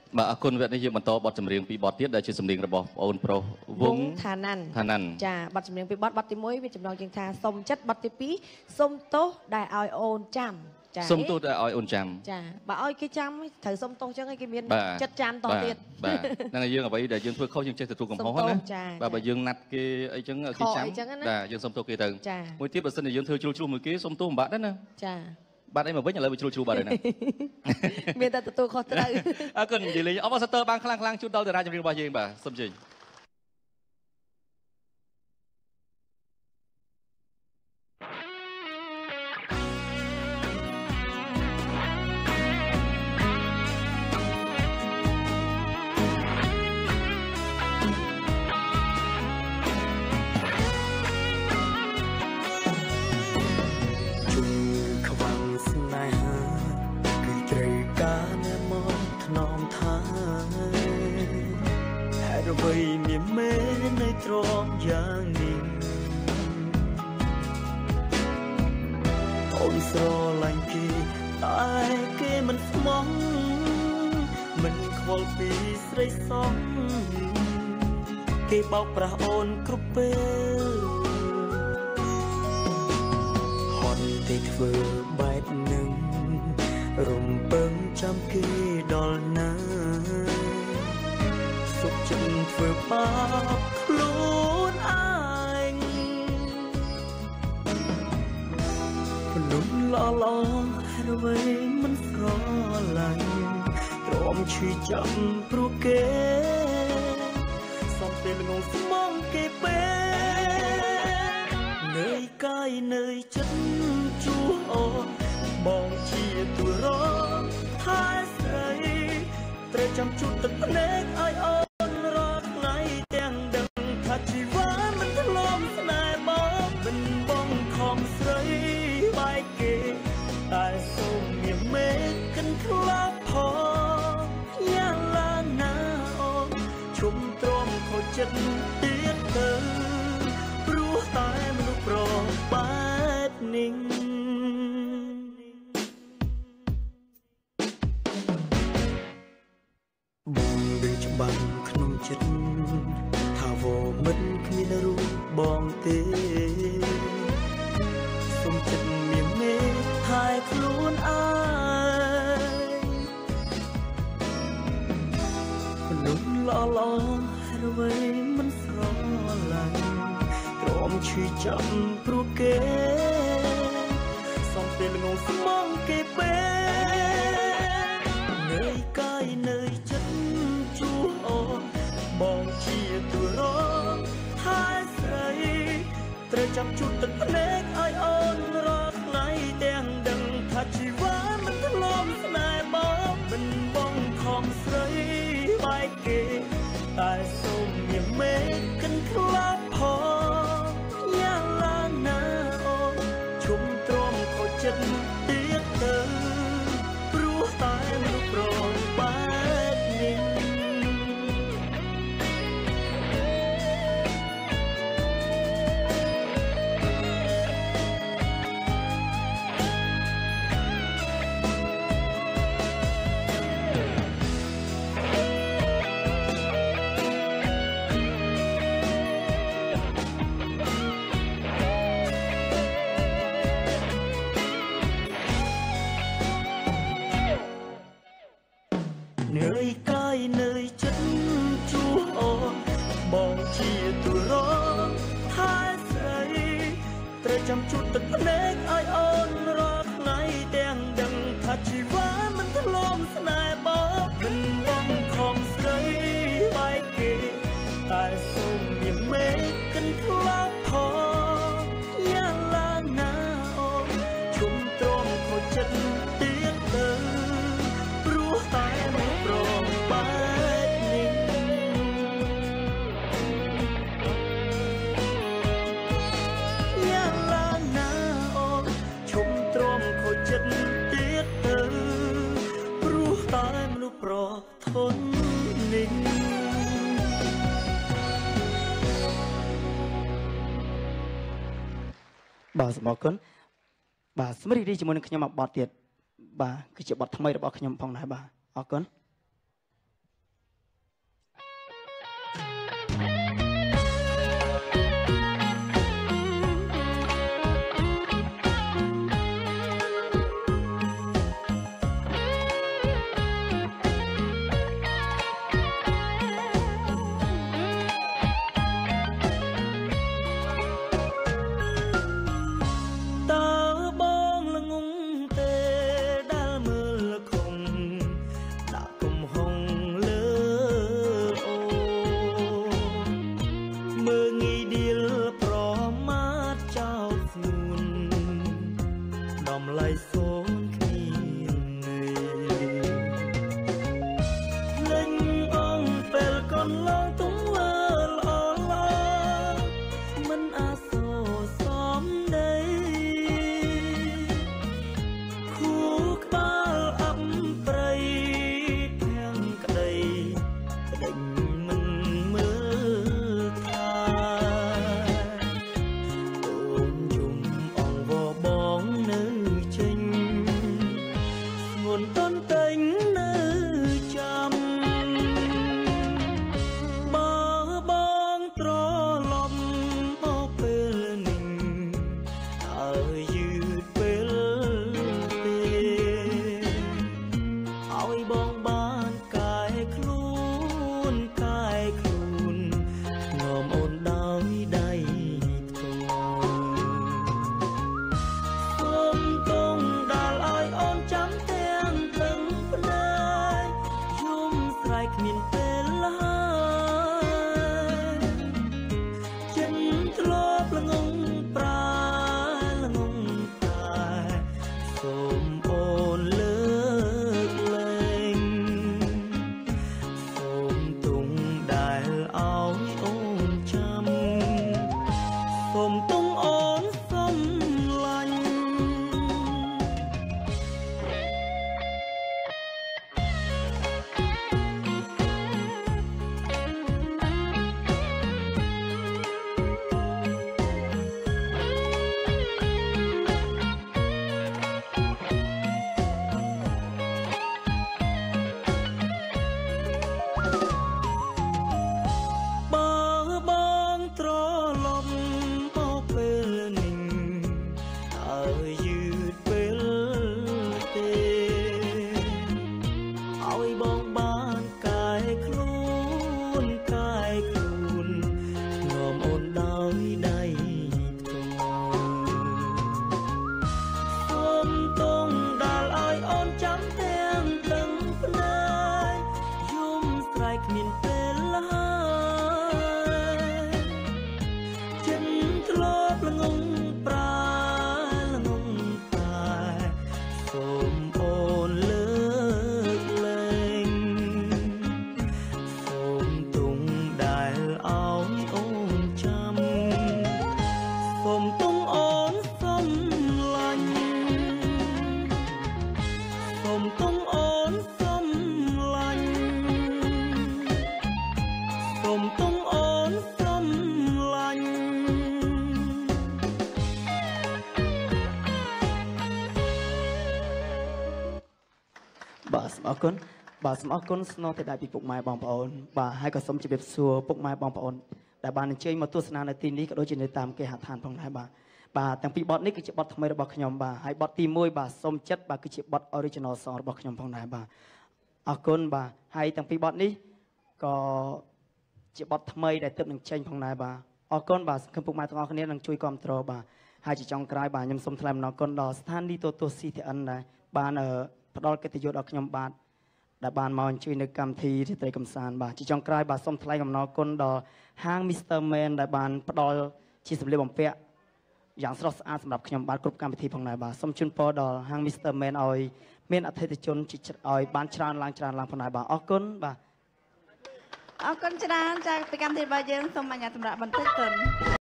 បាទអរគុណវគ្គនេះយើងបន្តបទចម្រៀងពីបទទៀតដែលជាសម្លេងរបស់បងអូនប្រុសវងថាណាន់ចាបទចម្រៀងពីបទទី1វាចំណងជើងថាសុំចិត្តបទទី2សុំទោសដែលឲ្យអូនចាំចាសុំទោសដែលឲ្យអូនចាំចាបើឲ្យគេចាំត្រូវសុំទោសចឹងឲ្យគេមានចិត្តចាំតទៀតបាទហ្នឹងហើយយើងអ្វីដែលយើងធ្វើខុសយើងចេះទទួលកំហុសណាបាទបើយើងណាត់គេអីចឹងគេចាំបាទយើងសុំទោសគេទៅមួយទៀតបើសិនជាយើងធ្វើជ្រុលជ្រុះមួយគេសុំទោសមិនបាត់ដែរណាចាបាត់អីមកវិញឥឡូវវាជ្រុលជ្រុះបាត់ហើយណាមានតែទទួលខុសត្រូវអរគុណនិយាយលេងអបអរសាទរបានខ្លាំងៗជូនដល់តារាចម្រៀងរបស់យើងបាទសូមជើញមានមេនៅទ្រាំយ៉ាងនេះអូនស្រឡាញ់គេតែគេមិនស្មោះមិនខ្វល់ពីស្រីសមគេបោកប្រាស់អូនគ្រប់ពេលហត់តែធ្វើបែបនឹងរំពឹងចាំគេដល់ណាសុខចិត្តធ្វើបាបខ្លួនឯងមនុស្សល្អៗអ្វីមិនស្រឡាញ់ទ្រាំឈឺចាំព្រោះគេសំពេលងងស្មងគេពេលនឿយកាយនឿយចិត្តជួអូបងជាទូរងថាស្រីត្រូវចាំជូតទឹកភ្នែកឲ្យអូជីវិតមិនធ្លាប់ស្នេហ៍មកមិនបងខំស្រីបែកគេតែសូមមានមេកិនខ្លាប់ផងយ៉ាងឡានណាអូនជុំទ្រាំខូចចិត្តទៀតទៅព្រោះតែមនុស្សប្របែបនេះបងដឹងច្បាស់ក្នុងចិត្តមិនគ្មានរូបបងទេសុំចិត្តមានមេថែខ្លួនឯងមនុស្សល្អៗអ្វីមិនស្រឡាញ់ទ្រាំឈឺចាំព្រោះគេសំពេលងងស្មងគេពេលនឿយកាយនឿយចិត្តជួអូបងជាទូរងថាស្រីត្រូវចាំជូតទឹកភ្នែកឲ្យអូនរាល់ថ្ងៃទាំងដឹងថាជីវិតមិនធ្លាប់ស្នេហ៍មកមិនបងខំស្រីបែកគេតែសូមមានមេកិនខ្លាប់ផងយ៉ាងឡានណាអូនជុំទ្រាំខូចចិត្តទៀតទៅព្រោះតែមនុស្សប្របែបនេះនឿយកាយនឿយចិត្តជួអូបងជាទូរងថាស្រីត្រូវចាំជូតទឹកភ្នែកឲ្យអូនរាល់ថ្ងៃទាំងដឹងថាជីវិតមិនធ្លាប់ស្នេហ៍មកមិនបងខំស្រីបែកគេតែសូមមានមេកិនខ្លាប់ផងយ៉ាងឡានណាអូនជុំទ្រាំខូចចិត្តទៀតទៅព្រោះតែមិនប្របែបនេះយ៉ាងឡានណាអូនជុំទ្រាំខូចចិត្តទៀតទៅព្រោះតែមនុស្សប្រធននេះបាទសូមអរគុណបាទសម្រាប់រីជាមួយនឹងខ្ញុំមកបទទៀតបាទគឺជាបទថ្មីរបស់ខ្ញុំផងដែរបាទអរគុណន់ឡងទុំវើល្អល្អមិនអាសូរសំដីគូក្បាលអាប់ព្រៃភាំងក្តីក្តីមិនមើលថាអូនយំអងវបងនៅចេញស្ងួនតន់តែងនៅចាំបើបងត្រឡប់មកពេលនេះហើយយឺតពេលទេឲ្យបងបានកាយខ្លួនកាយខ្លួនងំអូនដោយដៃផ្ទាល់សូមទងដាល់ឲ្យអូនចាំទាំងទាំងភ្នែកយំស្រែកគ្មានពេលហើយចិនធ្លាប់ល្ងងប្រាល្ងងតែសូមអូនលើកលែងសូមទងដែលឲ្យអូនចាំសូមទងអូនសំឡាញ់ បើបងត្រឡប់មកពេលនេះហើយយឺតពេលទេឲ្យបងបានកាយខ្លួនកាយខ្លួនងំអូនដោយដៃផ្ទាល់សូមទងដាល់ឲ្យអូនចាំទាំងទាំងភ្នែកយំស្រែកគ្មានពេលហើយចិនធ្លាប់ល្ងងប្រាល្ងងតែសូមអូនលើកលែងសូមទងដែលឲ្យអូនចាំសូមទងអូនសំឡាញ់សូមទងអូនសំឡាញ់សូមទងអូនសំឡាញ់បាទសូមអរគុណបាទសូមអរគុណស្នងទៅដល់ពីពុកម៉ែបងប្អូនបាទហើយក៏សូមជម្រាបសួរពុកម៉ែបងប្អូនដែលបានអញ្ជើញមកទស្សនានៅទីនេះក៏ដូចជានៅតាមគេហដ្ឋានផងដែរបាទទាំងពីរបទនេះគឺជាបទថ្មីរបស់ខ្ញុំបាទហើយបទទី1បាទសូមចិត្តបាទគឺជាបទ original song របស់ខ្ញុំផងដែរបាទអរគុណបាទហើយទាំងពីរបទនេះក៏ជាបទថ្មីដែលទើបនឹងចេញផងដែរបាទអរគុណបាទសង្ឃឹមពុកម៉ែទាំងអស់គ្នានឹងជួយគ្រប់គ្រងបាទហើយជាចុងក្រោយបាទខ្ញុំសូមថ្លែងអំណរគុណដល់ស្ថានីយ៍ទូរទស្សន៍ CTN ដែរបានផ្ដល់កិត្តិយសដល់ខ្ញុំបាទដែលបានមកអញ្ជើញនៅកម្មវិធីរាត្រីកម្សាន្តបាទជាចុងក្រោយបាទសូមថ្លែងអំណរគុណដល់ហាង Mr. Man ដែលបានផ្ដល់ជាសម្លៀកបំពាក់យ៉ាងស្រស់ស្អាតសម្រាប់ខ្ញុំបាទគ្រប់កម្មវិធីផងដែរបាទសូមជូនពរដល់ហាង Mr. Man ឲ្យមានអតិថិជនឲ្យបានច្រើនឡើងផងដែរបាទអរគុណបាទអរគុណច្រើនចាពីកម្មវិធីរបស់យើងសូមអញ្ញាតសម្រាប់បន្តិចសិន